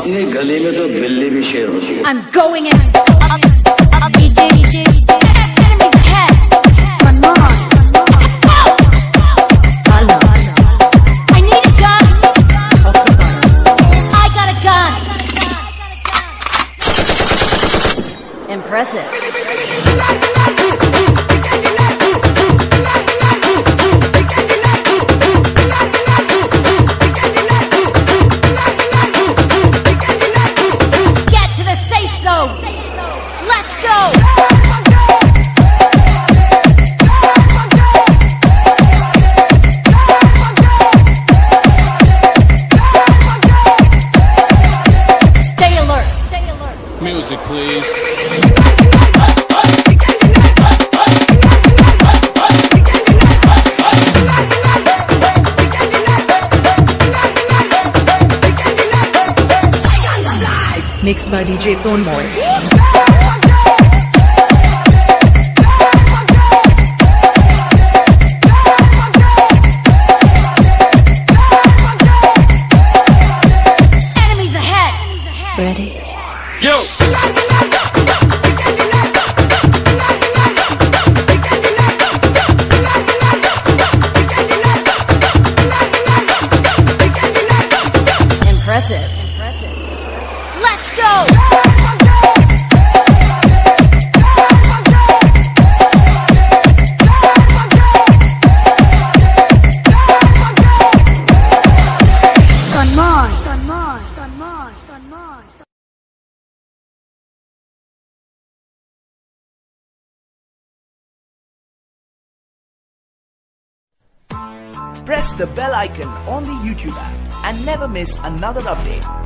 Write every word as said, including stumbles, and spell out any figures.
अपनी गली में तो बिल्ली भी शेर होती है। I'm going in. D J, D J, enemies ahead. Come on. I need a gun. I got a gun. Impressive. Music, please. Mixed by D J Thornboy. Ready? Yo! Impressive. Impressive. Let's go! Come on, come on, come on, come on. Press the bell icon on the YouTube app and never miss another update.